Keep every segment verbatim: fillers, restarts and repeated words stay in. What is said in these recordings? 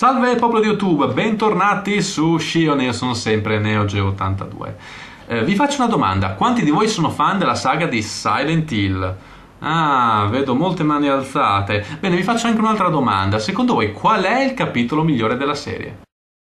Salve popolo di YouTube, bentornati su Shion, io sono sempre NeoGeo ottantadue. Eh, vi faccio una domanda, quanti di voi sono fan della saga di Silent Hill? Ah, vedo molte mani alzate. Bene, vi faccio anche un'altra domanda, secondo voi qual è il capitolo migliore della serie?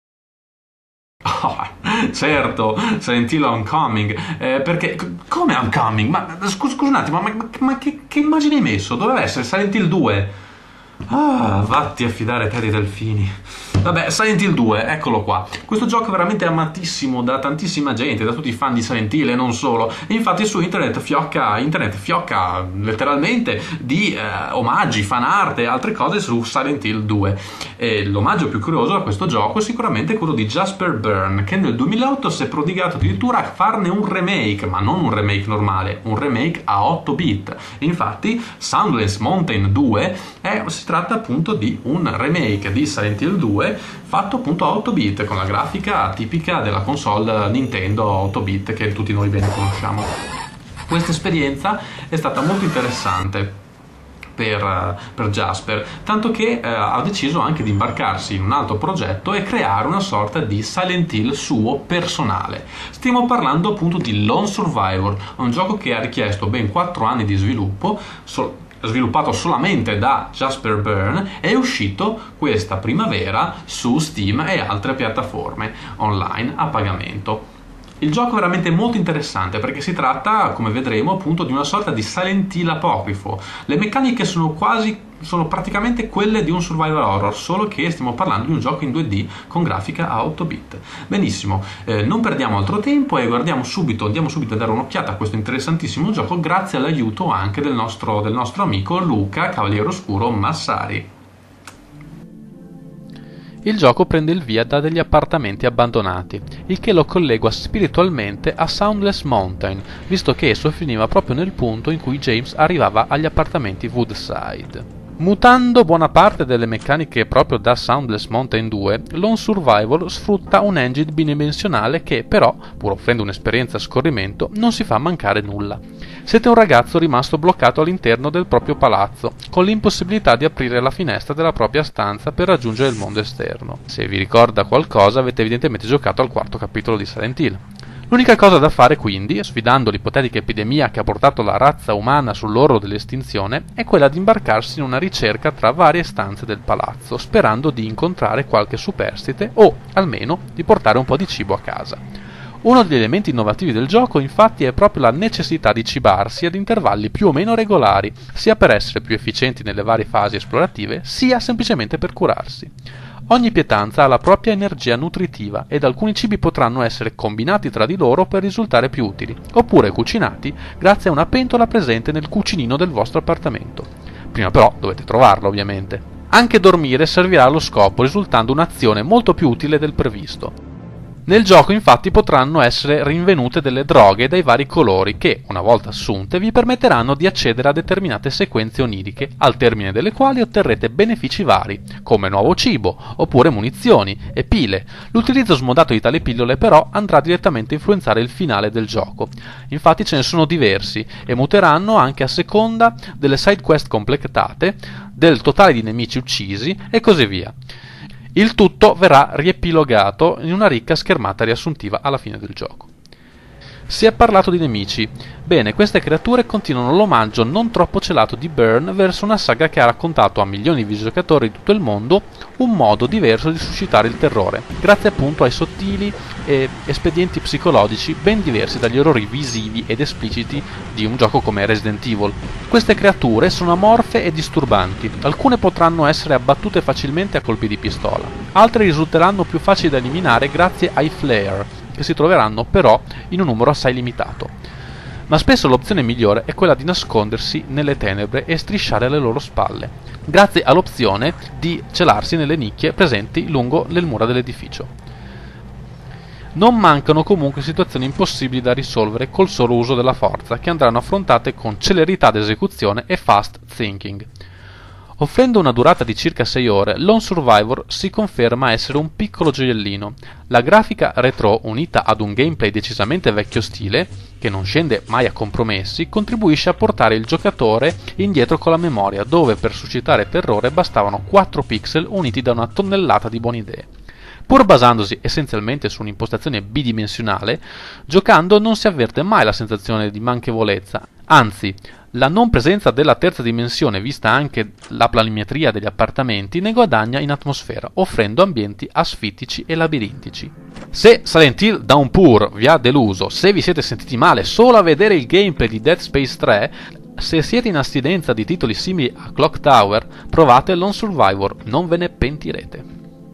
Oh, certo, Silent Hill Homecoming, eh, perché, come Homecoming? Ma scusa, scusa un attimo, ma, ma, ma che, che immagine hai messo? Doveva essere Silent Hill due. Ah, vatti a fidare te dei delfini. Vabbè, Silent Hill due, eccolo qua. Questo gioco è veramente amatissimo da tantissima gente, da tutti i fan di Silent Hill e non solo. E infatti su internet fiocca, internet fiocca letteralmente di eh, omaggi, fan art e altre cose su Silent Hill due. E l'omaggio più curioso a questo gioco è sicuramente quello di Jasper Byrne, che nel duemilaotto si è prodigato addirittura a farne un remake, ma non un remake normale, un remake a otto bit. Infatti Soundless Mountain due è, si tratta appunto di un remake di Silent Hill due fatto appunto a otto bit con la grafica tipica della console Nintendo otto bit che tutti noi bene conosciamo. Questa esperienza è stata molto interessante per, per Jasper, tanto che eh, ha deciso anche di imbarcarsi in un altro progetto e creare una sorta di Silent Hill suo personale. Stiamo parlando appunto di Lone Survivor, un gioco che ha richiesto ben quattro anni di sviluppo, so sviluppato solamente da Jasper Byrne, è uscito questa primavera su Steam e altre piattaforme online a pagamento. Il gioco è veramente molto interessante perché si tratta, come vedremo, appunto di una sorta di Silent Hill apocrifo. Le meccaniche sono quasi, sono praticamente quelle di un survival horror, solo che stiamo parlando di un gioco in due D con grafica a otto bit. Benissimo, eh, non perdiamo altro tempo e guardiamo subito, andiamo subito a dare un'occhiata a questo interessantissimo gioco grazie all'aiuto anche del nostro, del nostro amico Luca Cavaliere Oscuro Massari. Il gioco prende il via da degli appartamenti abbandonati, il che lo collega spiritualmente a Soundless Mountain, visto che esso finiva proprio nel punto in cui James arrivava agli appartamenti Woodside. Mutando buona parte delle meccaniche proprio da Soundless Mountain due, Lone Survivor sfrutta un engine bidimensionale che però, pur offrendo un'esperienza a scorrimento, non si fa mancare nulla. Siete un ragazzo rimasto bloccato all'interno del proprio palazzo, con l'impossibilità di aprire la finestra della propria stanza per raggiungere il mondo esterno. Se vi ricorda qualcosa, avete evidentemente giocato al quarto capitolo di Silent Hill. L'unica cosa da fare quindi, sfidando l'ipotetica epidemia che ha portato la razza umana sull'orlo dell'estinzione, è quella di imbarcarsi in una ricerca tra varie stanze del palazzo, sperando di incontrare qualche superstite o, almeno, di portare un po' di cibo a casa. Uno degli elementi innovativi del gioco, infatti, è proprio la necessità di cibarsi ad intervalli più o meno regolari, sia per essere più efficienti nelle varie fasi esplorative, sia semplicemente per curarsi. Ogni pietanza ha la propria energia nutritiva ed alcuni cibi potranno essere combinati tra di loro per risultare più utili, oppure cucinati grazie a una pentola presente nel cucinino del vostro appartamento. Prima però dovete trovarlo, ovviamente. Anche dormire servirà allo scopo, risultando un'azione molto più utile del previsto. Nel gioco infatti potranno essere rinvenute delle droghe dai vari colori che, una volta assunte, vi permetteranno di accedere a determinate sequenze oniriche, al termine delle quali otterrete benefici vari, come nuovo cibo, oppure munizioni e pile. L'utilizzo smodato di tali pillole però andrà direttamente a influenzare il finale del gioco. Infatti ce ne sono diversi e muteranno anche a seconda delle side quest completate, del totale di nemici uccisi e così via. Il tutto verrà riepilogato in una ricca schermata riassuntiva alla fine del gioco. Si è parlato di nemici. Bene, queste creature continuano l'omaggio non troppo celato di Byrne verso una saga che ha raccontato a milioni di giocatori di tutto il mondo un modo diverso di suscitare il terrore, grazie appunto ai sottili e espedienti psicologici ben diversi dagli orrori visivi ed espliciti di un gioco come Resident Evil. Queste creature sono amorfe e disturbanti, alcune potranno essere abbattute facilmente a colpi di pistola, altre risulteranno più facili da eliminare grazie ai flare, che si troveranno però in un numero assai limitato. Ma spesso l'opzione migliore è quella di nascondersi nelle tenebre e strisciare alle loro spalle, grazie all'opzione di celarsi nelle nicchie presenti lungo le mura dell'edificio. Non mancano comunque situazioni impossibili da risolvere col solo uso della forza, che andranno affrontate con celerità d'esecuzione e fast thinking. Offrendo una durata di circa sei ore, Lone Survivor si conferma essere un piccolo gioiellino. La grafica retro, unita ad un gameplay decisamente vecchio stile, che non scende mai a compromessi, contribuisce a portare il giocatore indietro con la memoria, dove per suscitare terrore bastavano quattro pixel uniti da una tonnellata di buone idee. Pur basandosi essenzialmente su un'impostazione bidimensionale, giocando non si avverte mai la sensazione di manchevolezza, anzi, la non presenza della terza dimensione, vista anche la planimetria degli appartamenti, ne guadagna in atmosfera, offrendo ambienti asfittici e labirintici. Se Silent Hill Downpour vi ha deluso, se vi siete sentiti male solo a vedere il gameplay di Dead Space tre, se siete in astinenza di titoli simili a Clock Tower, provate Lone Survivor, non ve ne pentirete.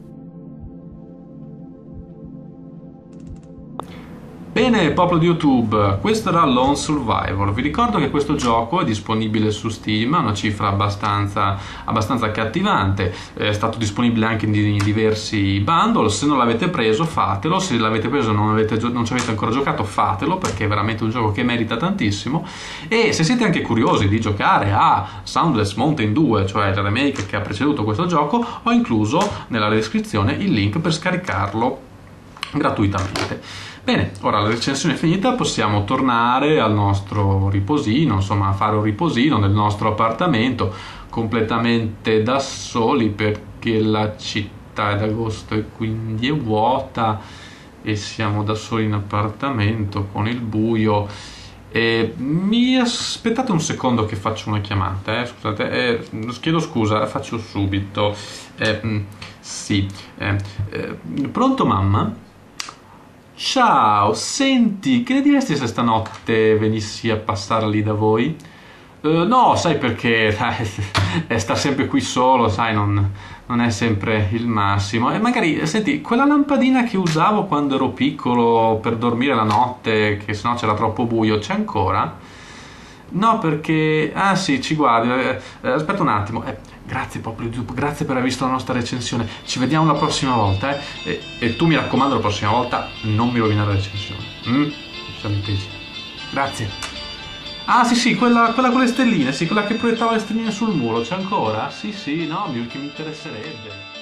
Bene, popolo di YouTube, questo era Lone Survivor. Vi ricordo che questo gioco è disponibile su Steam, ha una cifra abbastanza, abbastanza accattivante, è stato disponibile anche in diversi bundle. Se non l'avete preso, fatelo. Se l'avete preso e non, avete, non ci avete ancora giocato, fatelo, perché è veramente un gioco che merita tantissimo. E se siete anche curiosi di giocare a Soundless Mountain due, cioè il remake che ha preceduto questo gioco, ho incluso nella descrizione il link per scaricarlo gratuitamente. Bene, ora la recensione è finita, possiamo tornare al nostro riposino, insomma a fare un riposino nel nostro appartamento completamente da soli, perché la città è d'agosto e quindi è vuota e siamo da soli in appartamento con il buio. E mi aspettate un secondo che faccio una chiamata, eh? Scusate, eh, chiedo scusa, la faccio subito. Eh, sì, eh, eh, pronto mamma? Ciao, senti, che ne diresti se stanotte venissi a passare lì da voi? Uh, no, sai perché, dai, sta sempre qui solo, sai, non, non è sempre il massimo. E magari, senti, quella lampadina che usavo quando ero piccolo per dormire la notte, che sennò c'era troppo buio, c'è ancora? No, perché... Ah sì, ci guardi, eh, eh, aspetta un attimo. Eh, grazie popolo di YouTube, grazie per aver visto la nostra recensione. Ci vediamo la prossima volta, eh. E, e tu mi raccomando, la prossima volta non mi rovinare la recensione. Mm? Siamo intesi. Grazie. Ah sì sì, quella, quella con le stelline, sì, quella che proiettava le stelline sul muro, c'è ancora? Sì sì, no, mi, che mi interesserebbe.